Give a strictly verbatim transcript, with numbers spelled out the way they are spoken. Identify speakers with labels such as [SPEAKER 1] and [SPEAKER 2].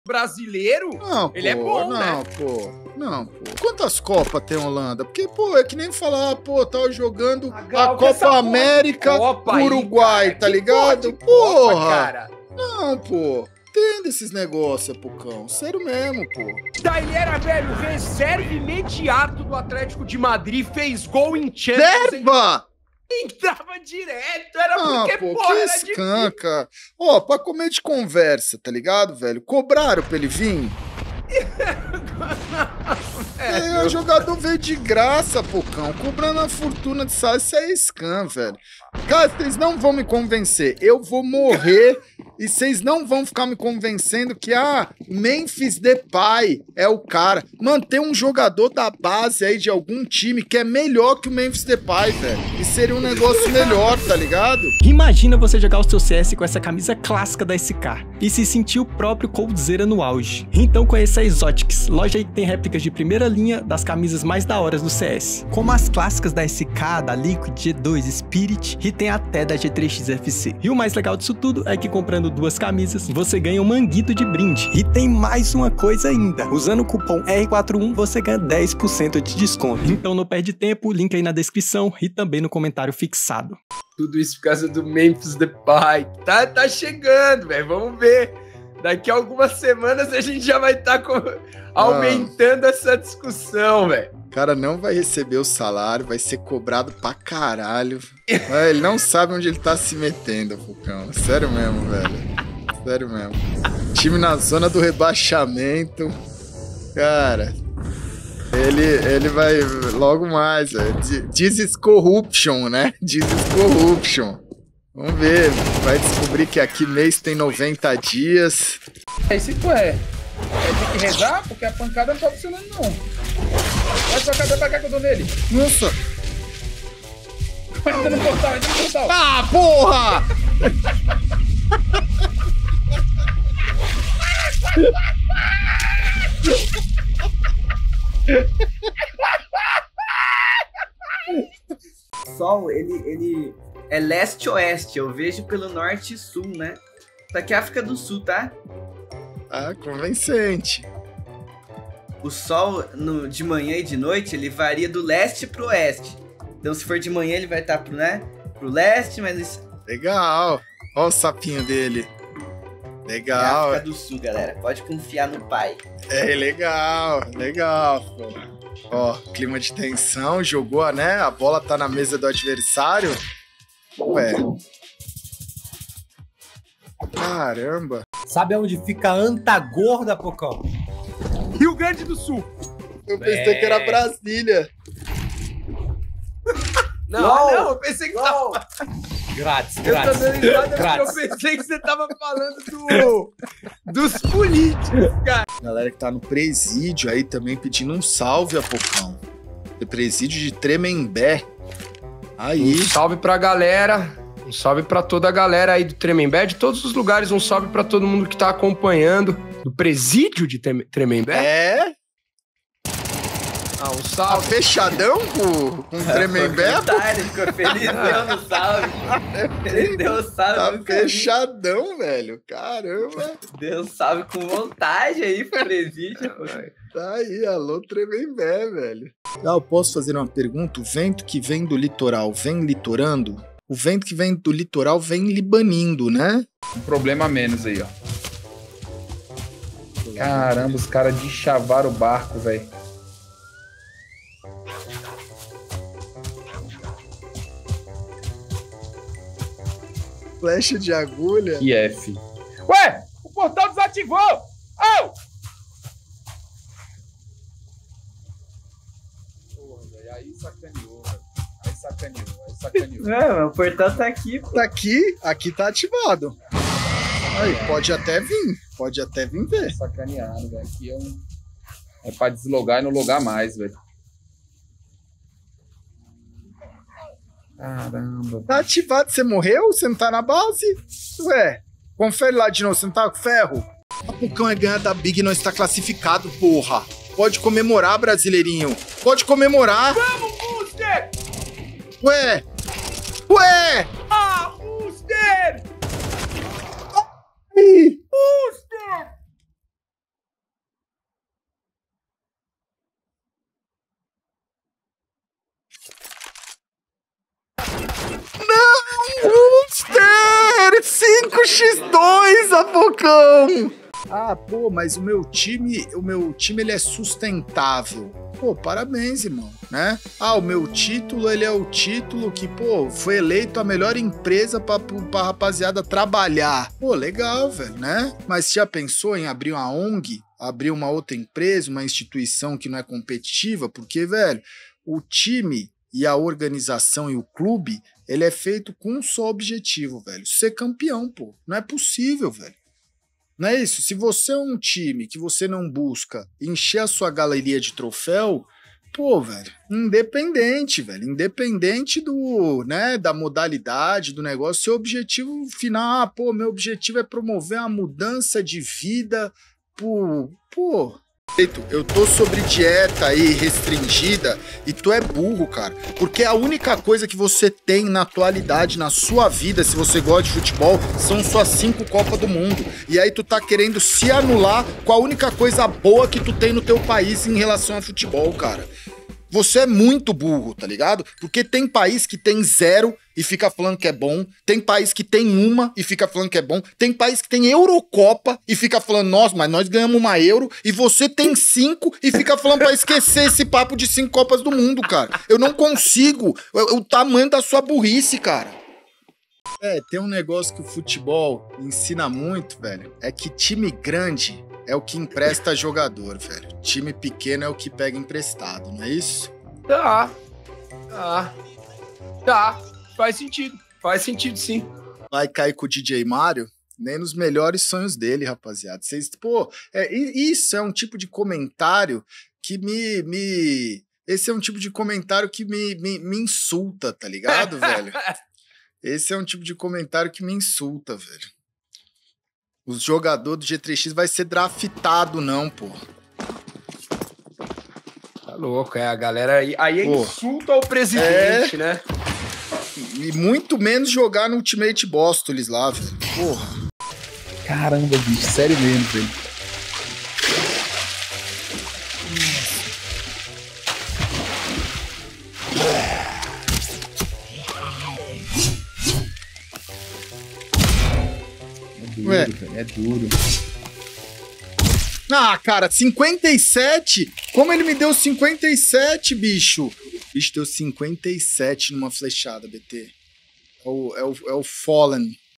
[SPEAKER 1] brasileiro,
[SPEAKER 2] Não,
[SPEAKER 1] ele
[SPEAKER 2] pô,
[SPEAKER 1] é bom,
[SPEAKER 2] não,
[SPEAKER 1] né?
[SPEAKER 2] pô. Não, pô. Quantas Copas tem a Holanda? Porque, pô, é que nem falar, pô, tava jogando a
[SPEAKER 1] Gal, que essa
[SPEAKER 2] Copa
[SPEAKER 1] porra de
[SPEAKER 2] América
[SPEAKER 1] Copa
[SPEAKER 2] com
[SPEAKER 1] aí,
[SPEAKER 2] Uruguai,
[SPEAKER 1] cara.
[SPEAKER 2] tá
[SPEAKER 1] Que
[SPEAKER 2] ligado?
[SPEAKER 1] porra de Copa,
[SPEAKER 2] Porra!
[SPEAKER 1] cara.
[SPEAKER 2] Não, pô. Entenda esses negócios, Pucão. Sério mesmo, pô.
[SPEAKER 1] Tá, ele era, velho, reserva imediato do Atlético de Madrid, fez gol em Champions.
[SPEAKER 2] Serva!
[SPEAKER 1] Entrava direto, era
[SPEAKER 2] Ah,
[SPEAKER 1] porque,
[SPEAKER 2] pô,
[SPEAKER 1] porra,
[SPEAKER 2] que
[SPEAKER 1] era difícil.
[SPEAKER 2] escanca. Ó, pra comer de conversa, tá ligado, velho? Cobraram pra ele vir? É, o jogador veio de graça, Pocão, cobrando a fortuna de sal. Isso é scam, velho. Cara, vocês não vão me convencer. Eu vou morrer e vocês não vão ficar me convencendo que, ah, Memphis Depay é o cara. Manter um jogador da base aí de algum time que é melhor que o Memphis Depay, velho. E seria um negócio melhor, tá ligado?
[SPEAKER 3] Imagina você jogar o seu C S com essa camisa clássica da S K e se sentir o próprio Coldzera no auge. Então conheça a Exotics, loja aí que tem réplicas de primeira linha das camisas mais da hora do C S, como as clássicas da S K, da Liquid, G dois, Spirit e tem até da G três X F C. E o mais legal disso tudo é que comprando duas camisas, você ganha um manguito de brinde. E tem mais uma coisa ainda, usando o cupom R quarenta e um você ganha dez por cento de desconto. Então não perde tempo, link aí na descrição e também no comentário fixado.
[SPEAKER 1] Tudo isso por causa do Memphis Depay. Tá, tá chegando, velho. Vamos ver. Daqui a algumas semanas a gente já vai estar tá aumentando ah. essa discussão, velho.
[SPEAKER 2] O cara não vai receber o salário, vai ser cobrado pra caralho. Ah, ele não sabe onde ele tá se metendo, Fucão. Sério mesmo, velho. Sério mesmo. Time na zona do rebaixamento. Cara, ele, ele vai logo mais, velho. This is corruption, né? This is corruption. Vamos ver, vai descobrir que aqui mês tem noventa dias.
[SPEAKER 4] É isso que é. É ter que rezar, porque a pancada não tá funcionando, não. Vai sua casa pra cá que eu dou nele.
[SPEAKER 2] Nossa!
[SPEAKER 4] Entra no portal, entra no portal.
[SPEAKER 2] Ah, porra!
[SPEAKER 5] O Sol, ele, ele é leste-oeste, eu vejo pelo norte e sul, né? Isso aqui é África do Sul, tá?
[SPEAKER 2] Ah, convincente.
[SPEAKER 5] O Sol, no, de manhã e de noite, ele varia do leste pro oeste. Então, se for de manhã, ele vai estar pro, né, pro leste, mas... Isso...
[SPEAKER 2] Legal. Olha o sapinho dele. Legal.
[SPEAKER 5] É África do Sul, galera. Pode confiar no pai.
[SPEAKER 2] É, legal. Legal, pô. Ó, clima de tensão. Jogou, né? A bola tá na mesa do adversário. Ué. Caramba.
[SPEAKER 6] Sabe onde fica Antagorda, Pocão?
[SPEAKER 1] Rio Grande do Sul.
[SPEAKER 2] Eu pensei é. que era Brasília.
[SPEAKER 1] Não, não, não, eu pensei que
[SPEAKER 6] não.
[SPEAKER 1] tava...
[SPEAKER 6] Grátis,
[SPEAKER 1] eu
[SPEAKER 6] grátis.
[SPEAKER 1] tô dando risada porque eu pensei que você tava falando do... dos políticos, cara.
[SPEAKER 2] Galera que tá no presídio aí também pedindo um salve a Pocão. Do presídio de Tremembé. Aí.
[SPEAKER 1] Um salve pra galera. Um salve pra toda a galera aí do Tremembé, de todos os lugares. Um salve pra todo mundo que tá acompanhando. Do presídio de Tremembé?
[SPEAKER 2] É?
[SPEAKER 1] Ah, um salve.
[SPEAKER 2] Tá fechadão com, com Tremembé?
[SPEAKER 5] Ele ficou feliz, deu no salve. Ele deu um salve.
[SPEAKER 2] Tá
[SPEAKER 5] no
[SPEAKER 2] fechadão, caminho. Velho. Caramba.
[SPEAKER 5] Deu um salve com vontade aí pro presídio.
[SPEAKER 2] Tá aí, alô Tremembé, velho. Ah, eu posso fazer uma pergunta? O vento que vem do litoral vem litorando? O vento que vem do litoral vem libanindo, né?
[SPEAKER 4] Um problema a menos aí, ó. Caramba, os caras deschavaram o barco, velho.
[SPEAKER 2] Flecha de agulha.
[SPEAKER 4] E F. Ué, o portal desativou! Oh! Porra, velho, aí sacaneou, velho. Aí sacaneou, aí sacaneou.
[SPEAKER 5] Não, o portal tá aqui. Pô.
[SPEAKER 2] Tá aqui, aqui tá ativado. Aí, pode até vir, pode até vir ver.
[SPEAKER 4] Sacaneado, velho. Aqui é um... É pra deslogar e não logar mais, velho. Caramba.
[SPEAKER 2] Tá ativado, você morreu? Você não tá na base? Ué, confere lá de novo, você não tá com ferro? A Pucão é ganhar da Big e não está classificado, porra. Pode comemorar, brasileirinho. Pode comemorar.
[SPEAKER 1] Vamos, Booster!
[SPEAKER 2] Ué! Ué!
[SPEAKER 1] Ah, Booster!
[SPEAKER 2] Ai.
[SPEAKER 1] Booster!
[SPEAKER 2] cinco por dois, Apocão! Ah, pô, mas o meu time, o meu time ele é sustentável. Pô, parabéns, irmão, né? Ah, o meu título, ele é o título que, pô, foi eleito a melhor empresa pra, pra rapaziada trabalhar. Pô, legal, velho, né? Mas já pensou em abrir uma O N G? Abrir uma outra empresa, uma instituição que não é competitiva? Porque, velho, o time e a organização e o clube, ele é feito com um só objetivo, velho. Ser campeão, pô. Não é possível, velho. Não é isso? Se você é um time que você não busca encher a sua galeria de troféu, pô, velho, independente, velho, independente do, né, da modalidade, do negócio, seu objetivo final, ah, pô, meu objetivo é promover uma mudança de vida, pô, pô... Eu tô sobre dieta aí restringida e tu é burro, cara. Porque a única coisa que você tem na atualidade, na sua vida, se você gosta de futebol, são suas cinco Copas do Mundo. E aí tu tá querendo se anular com a única coisa boa que tu tem no teu país em relação a futebol, cara. Você é muito burro, tá ligado? Porque tem país que tem zero e fica falando que é bom. Tem país que tem uma e fica falando que é bom. Tem país que tem Eurocopa e fica falando, nossa, mas nós ganhamos uma Euro. E você tem cinco e fica falando pra esquecer esse papo de cinco Copas do Mundo, cara. Eu não consigo. O, o tamanho da sua burrice, cara. É, tem um negócio que o futebol ensina muito, velho. É que time grande é o que empresta jogador, velho. Time pequeno é o que pega emprestado, não é isso?
[SPEAKER 1] Tá. Tá. Tá. Faz sentido. Faz sentido, sim.
[SPEAKER 2] Vai cair com o D J Mário? Nem nos melhores sonhos dele, rapaziada. Vocês, pô, é, isso é um tipo de comentário que me... me... Esse é um tipo de comentário que me, me, me insulta, tá ligado, velho? Esse é um tipo de comentário que me insulta, velho. O jogador do G três X vai ser draftado, não, pô.
[SPEAKER 1] Tá louco, é a galera aí. Aí é insulto ao presidente, é... né?
[SPEAKER 2] E muito menos jogar no Ultimate Bóstoles lá, velho. Porra.
[SPEAKER 4] Caramba, bicho, sério mesmo, velho.
[SPEAKER 2] Ué.
[SPEAKER 4] É duro.
[SPEAKER 2] Ah, cara, cinquenta e sete? Como ele me deu cinquenta e sete, bicho? O bicho deu cinquenta e sete numa flechada, B T. É o, é o, é o Fallen.